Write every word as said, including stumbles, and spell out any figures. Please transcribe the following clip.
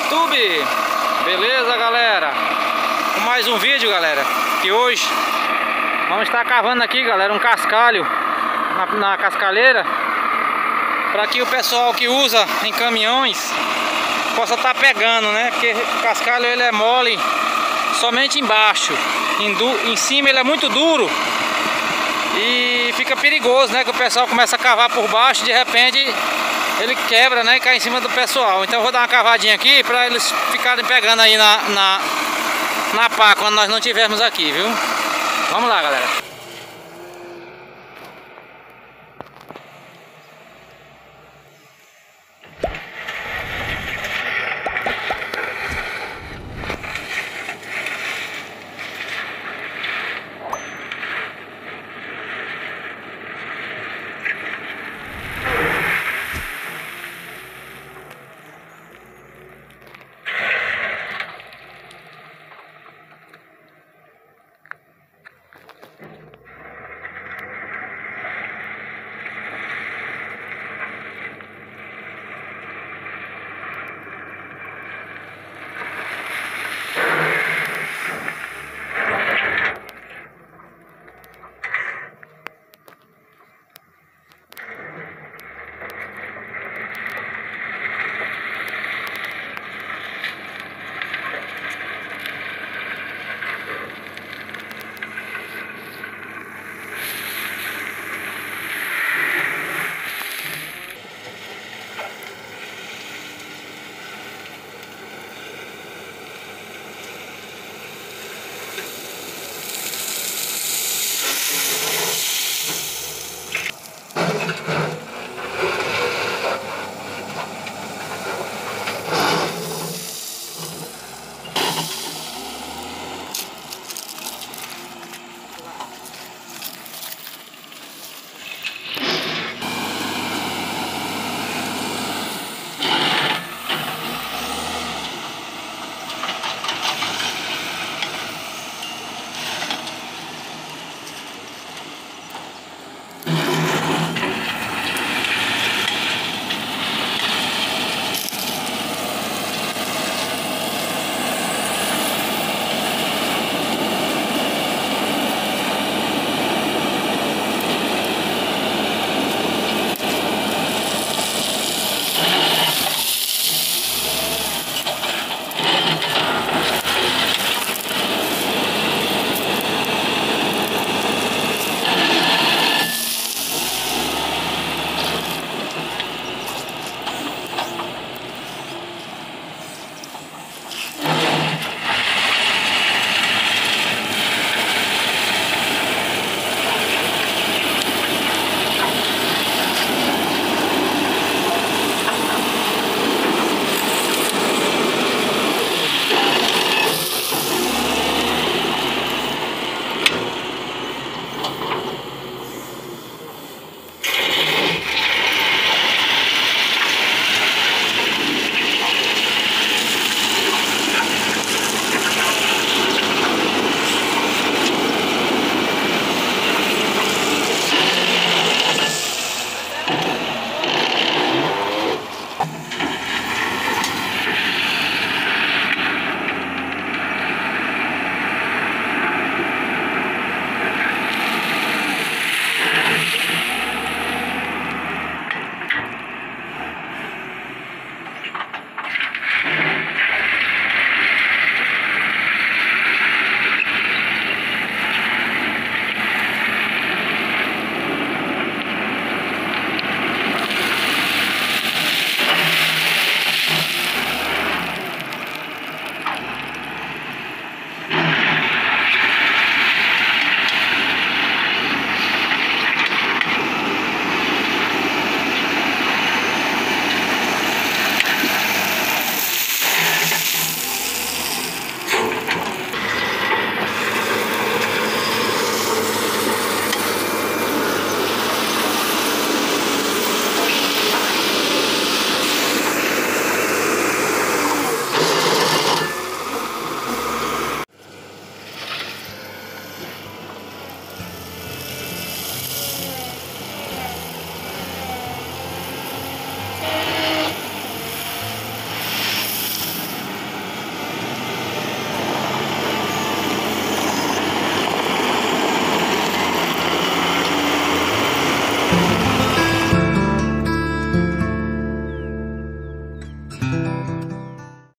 YouTube. Beleza, galera? Com mais um vídeo, galera. Que hoje vamos estar cavando aqui, galera, um cascalho na, na cascalheira, para que o pessoal que usa em caminhões possa estar pegando, né? Porque o cascalho ele é mole somente embaixo, em, du, em cima ele é muito duro e fica perigoso, né? Que o pessoal começa a cavar por baixo e de repente ele quebra, né? E cai em cima do pessoal. Então eu vou dar uma cavadinha aqui para eles ficarem pegando aí na, na, na pá quando nós não estivermos aqui, viu? Vamos lá, galera.